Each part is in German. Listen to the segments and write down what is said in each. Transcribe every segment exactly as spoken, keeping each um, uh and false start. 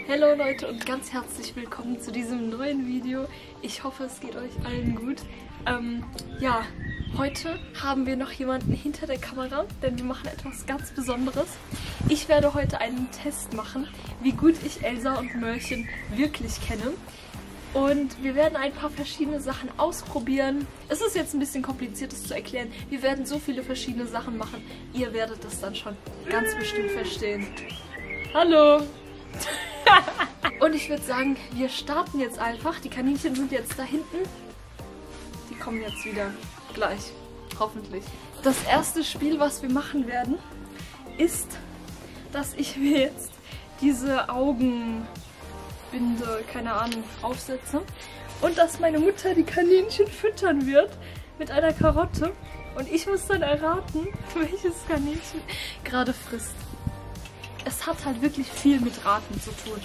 Hallo Leute und ganz herzlich willkommen zu diesem neuen Video. Ich hoffe, es geht euch allen gut. Ähm, ja, heute haben wir noch jemanden hinter der Kamera, denn wir machen etwas ganz Besonderes. Ich werde heute einen Test machen, wie gut ich Elsa und Mörchen wirklich kenne. Und wir werden ein paar verschiedene Sachen ausprobieren. Es ist jetzt ein bisschen kompliziert, das zu erklären. Wir werden so viele verschiedene Sachen machen. Ihr werdet das dann schon ganz bestimmt verstehen. Hallo! Und ich würde sagen, wir starten jetzt einfach. Die Kaninchen sind jetzt da hinten. Die kommen jetzt wieder gleich. Hoffentlich. Das erste Spiel, was wir machen werden, ist, dass ich mir jetzt diese Augenbinde, keine Ahnung, aufsetze. Und dass meine Mutter die Kaninchen füttern wird mit einer Karotte. Und ich muss dann erraten, welches Kaninchen gerade frisst. Es hat halt wirklich viel mit Raten zu tun.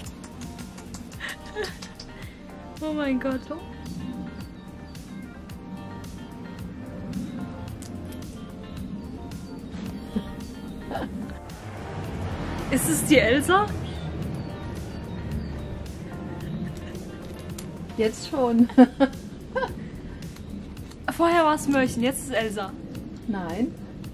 Oh mein Gott. Ist es die Elsa? Jetzt schon. Vorher war es Mörchen, jetzt ist es Elsa. Nein.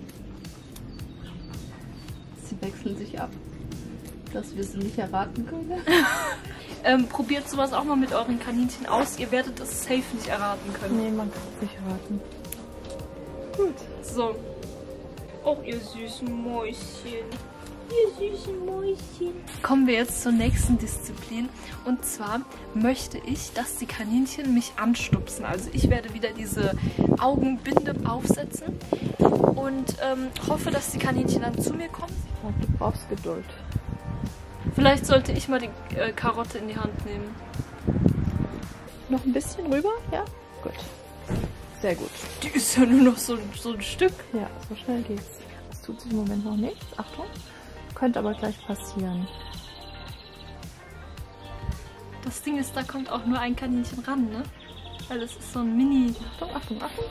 Sie wechseln sich ab, dass wir sie nicht erraten können. ähm, probiert sowas auch mal mit euren Kaninchen aus. Ihr werdet es safe nicht erraten können. Nee, man kann es nicht erraten. Gut. So. Oh, ihr süßen Mäuschen. Ihr süßen Mäuschen. Kommen wir jetzt zur nächsten Disziplin. Und zwar möchte ich, dass die Kaninchen mich anstupsen. Also ich werde wieder diese Augenbinde aufsetzen. Und ähm, hoffe, dass die Kaninchen dann zu mir kommen. Du brauchst Geduld. Vielleicht sollte ich mal die äh, Karotte in die Hand nehmen. Noch ein bisschen rüber? Ja? Gut. Sehr gut. Die ist ja nur noch so, so ein Stück. Ja, so schnell geht's. Es tut sich im Moment noch nichts. Achtung. Könnte aber gleich passieren. Das Ding ist, da kommt auch nur ein Kaninchen ran, ne? Weil es ist so ein Mini... Achtung, Achtung, Achtung.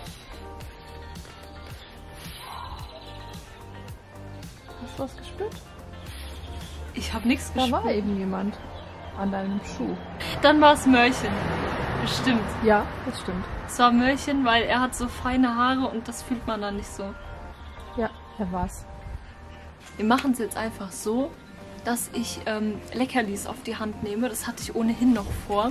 Hast du was gespürt? Ich habe nichts gespürt. Da war eben jemand an deinem Schuh. Dann war es Mörchen. Bestimmt. Ja, das stimmt. Es war Mörchen, weil er hat so feine Haare und das fühlt man dann nicht so. Ja, er war's. Wir machen es jetzt einfach so, dass ich ähm, Leckerlis auf die Hand nehme. Das hatte ich ohnehin noch vor.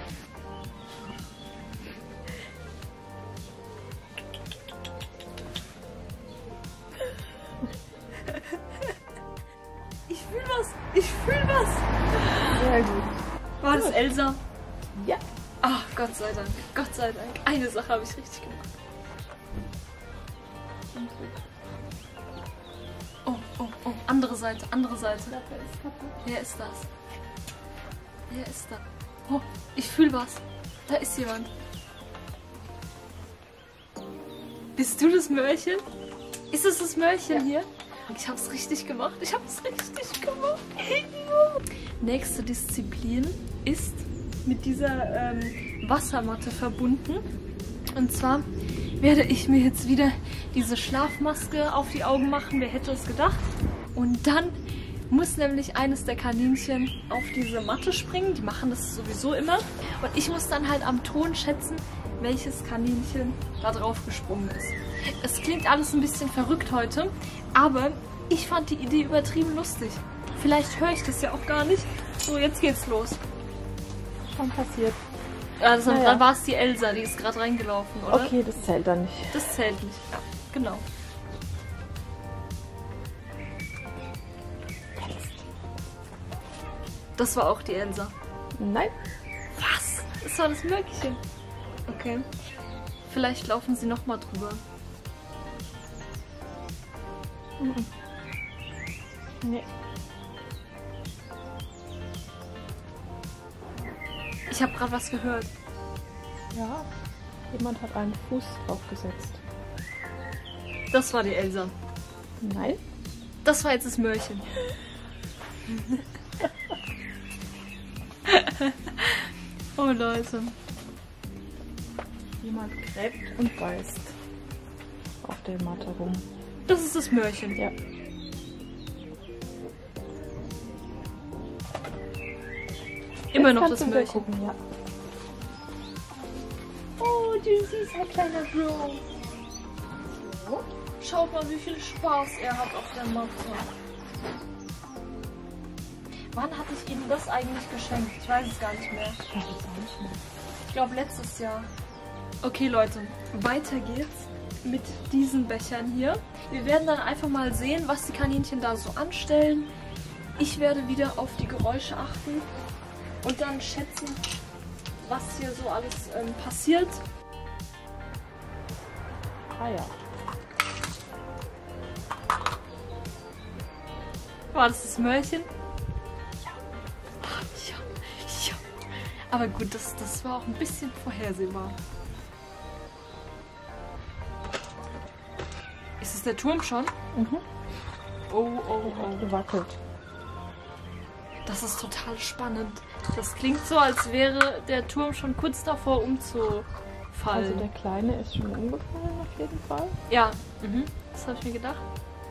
Ich fühle was! Ich fühle was! Sehr gut. War das Elsa? Ja. Ach, Gott sei Dank. Gott sei Dank. Eine Sache habe ich richtig gemacht. Oh, oh, oh. Andere Seite, andere Seite. Wer ist das? Wer ist da? Oh, ich fühle was. Da ist jemand. Bist du das Mörchen? Ist es das Mörchen ja. hier? Ich habe es richtig gemacht. Ich habe es richtig gemacht. Nächste Disziplin ist mit dieser ähm, Wassermatte verbunden. Und zwar werde ich mir jetzt wieder diese Schlafmaske auf die Augen machen. Wer hätte es gedacht? Und dann muss nämlich eines der Kaninchen auf diese Matte springen. Die machen das sowieso immer. Und ich muss dann halt am Ton schätzen, welches Kaninchen da drauf gesprungen ist. Es klingt alles ein bisschen verrückt heute, aber ich fand die Idee übertrieben lustig. Vielleicht höre ich das ja auch gar nicht. So, jetzt geht's los. Schon passiert. Also, naja. Dann war es die Elsa, die ist gerade reingelaufen, oder? Okay, das zählt dann nicht. Das zählt nicht. Ja, genau. Das war auch die Elsa. Nein. Was? Das war das Mörchen. Okay. Vielleicht laufen sie noch mal drüber. Mhm. Nee. Ich habe gerade was gehört. Ja, jemand hat einen Fuß draufgesetzt. Das war die Elsa. Nein. Das war jetzt das Mörchen. Oh Leute. Jemand gräbt und beißt auf der Matte rum. Das ist das Mörchen. Ja. Immer Jetzt noch kannst das du wieder Mörchen. gucken, ja. Oh, du siehst, ein kleiner Bro. So. Schaut mal, wie viel Spaß er hat auf der Matte. Wann hatte ich ihm das eigentlich geschenkt? Ich weiß es gar nicht mehr. Ich weiß es auch nicht mehr. Ich glaube letztes Jahr. Okay Leute, weiter geht's mit diesen Bechern hier. Wir werden dann einfach mal sehen, was die Kaninchen da so anstellen. Ich werde wieder auf die Geräusche achten und dann schätzen, was hier so alles ähm, passiert. Ah ja. War das das Mörchen? Ja. Ja. Ja. Aber gut, das, das war auch ein bisschen vorhersehbar. Ist es der Turm schon? Mhm. Oh, oh, oh. Gewackelt. Das ist total spannend. Das klingt so, als wäre der Turm schon kurz davor umzufallen. Also der Kleine ist schon umgefallen auf jeden Fall. Ja, mhm. Das habe ich mir gedacht.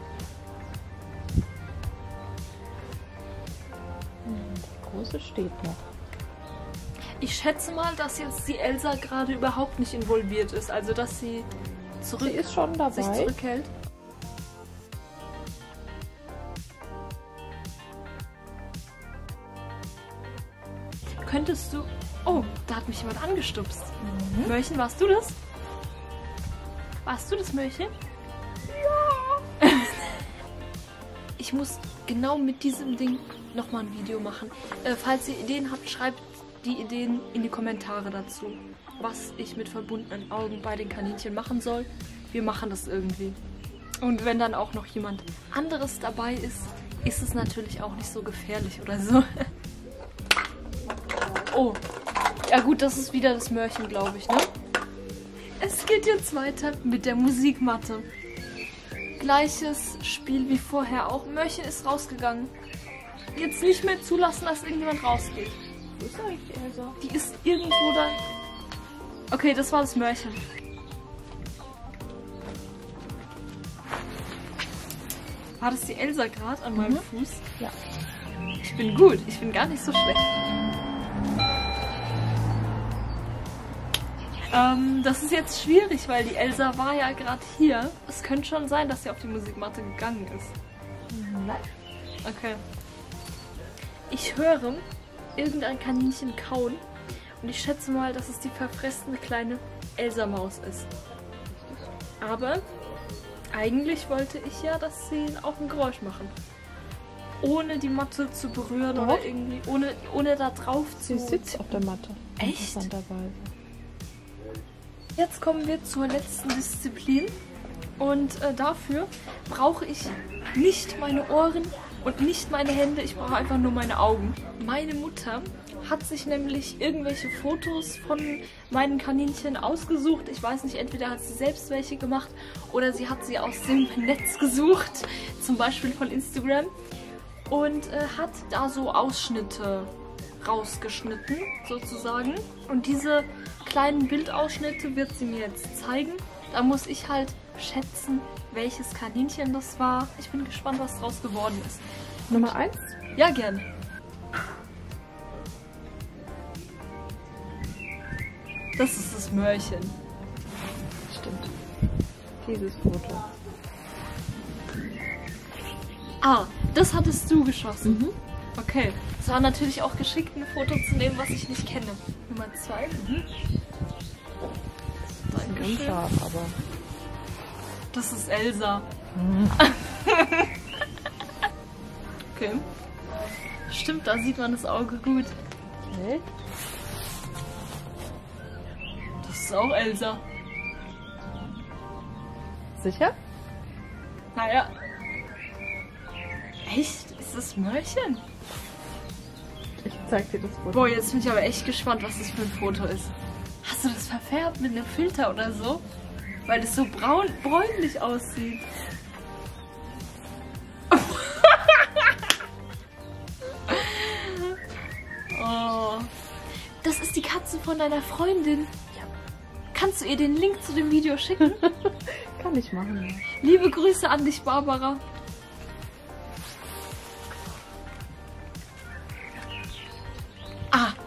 Der Große steht noch. Ich schätze mal, dass jetzt die Elsa gerade überhaupt nicht involviert ist. Also, dass sie, zurück, Sie ist schon dabei. sich zurückhält. Könntest du... Oh, da hat mich jemand angestupst. Mhm. Mörchen, warst du das? Warst du das, Mörchen? Ja! Ich muss genau mit diesem Ding nochmal ein Video machen. Äh, falls ihr Ideen habt, schreibt die Ideen in die Kommentare dazu. Was ich mit verbundenen Augen bei den Kaninchen machen soll. Wir machen das irgendwie. Und wenn dann auch noch jemand anderes dabei ist, ist es natürlich auch nicht so gefährlich oder so. Oh, ja gut, das ist wieder das Mörchen, glaube ich, ne? Es geht jetzt weiter mit der Musikmatte. Gleiches Spiel wie vorher auch. Mörchen ist rausgegangen. Jetzt nicht mehr zulassen, dass irgendjemand rausgeht. Wo ist eigentlich Elsa? Die ist irgendwo da. Okay, das war das Mörchen. War das die Elsa gerade an meinem Mhm. Fuß? Ja. Ich bin gut, ich bin gar nicht so schlecht. Ähm, das ist jetzt schwierig, weil die Elsa war ja gerade hier. Es könnte schon sein, dass sie auf die Musikmatte gegangen ist. Nein. Okay. Ich höre irgendein Kaninchen kauen und ich schätze mal, dass es die verfressene kleine Elsa-Maus ist. Aber eigentlich wollte ich ja, dass sie auch ein Geräusch machen. Ohne die Matte zu berühren Doch. oder irgendwie, ohne, ohne da drauf zu... Sie sitzt auf der Matte. Echt? Interessanterweise. Jetzt kommen wir zur letzten Disziplin und äh, dafür brauche ich nicht meine Ohren und nicht meine Hände, ich brauche einfach nur meine Augen. Meine Mutter hat sich nämlich irgendwelche Fotos von meinen Kaninchen ausgesucht. Ich weiß nicht, entweder hat sie selbst welche gemacht oder sie hat sie aus dem Netz gesucht, zum Beispiel von Instagram, und äh, hat da so Ausschnitte rausgeschnitten, sozusagen. Und diese kleinen Bildausschnitte wird sie mir jetzt zeigen. Da muss ich halt schätzen, welches Kaninchen das war. Ich bin gespannt, was draus geworden ist. Nummer eins? Ja, gern. Das ist das Mörchen. Stimmt. Dieses Foto. Ah, das hattest du geschossen. Mhm. Okay. Es war natürlich auch geschickt, ein Foto zu nehmen, was ich nicht kenne. Nummer zwei. Mhm. Ganz scharf, aber. Das ist Elsa. Mhm. Okay. Stimmt, da sieht man das Auge gut. Okay. Das ist auch Elsa. Sicher? Naja. Echt? Ist das Mörchen? Ich zeig dir das Foto. Boah, jetzt bin ich aber echt gespannt, was das für ein Foto ist. Hast du das verfärbt mit einem Filter oder so? Weil es so braun, bräunlich aussieht. Oh. Das ist die Katze von deiner Freundin. Ja. Kannst du ihr den Link zu dem Video schicken? Kann ich machen. Ja. Liebe Grüße an dich, Barbara. Ah,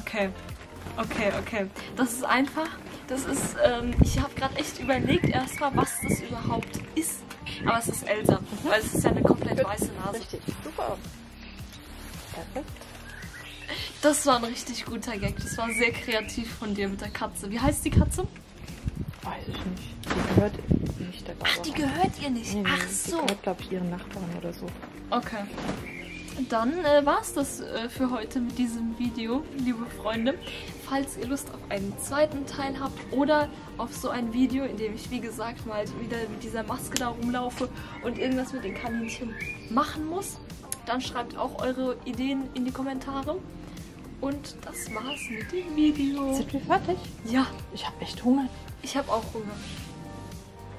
Okay. Okay, okay. Das ist einfach, das ist, ähm, ich habe gerade echt überlegt erstmal, was das überhaupt ist. Aber es ist Elsa, mhm. weil es ist ja eine komplett Gut. weiße Nase. Richtig, super. Perfekt. Das war ein richtig guter Gag. Das war sehr kreativ von dir mit der Katze. Wie heißt die Katze? Weiß ich nicht. Die gehört nicht der Barbara. Ach, die gehört ihr nicht? Nee, nee, Ach so. Die gehört, glaube ich, ihren Nachbarn oder so. Okay. Dann äh, war es das äh, für heute mit diesem Video, liebe Freunde. Falls ihr Lust auf einen zweiten Teil habt oder auf so ein Video, in dem ich, wie gesagt, mal wieder mit dieser Maske da rumlaufe und irgendwas mit den Kaninchen machen muss, dann schreibt auch eure Ideen in die Kommentare. Und das war's mit dem Video. Sind wir fertig? Ja. Ich habe echt Hunger. Ich habe auch Hunger.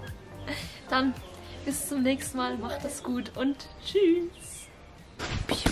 Dann bis zum nächsten Mal. Macht es gut und tschüss.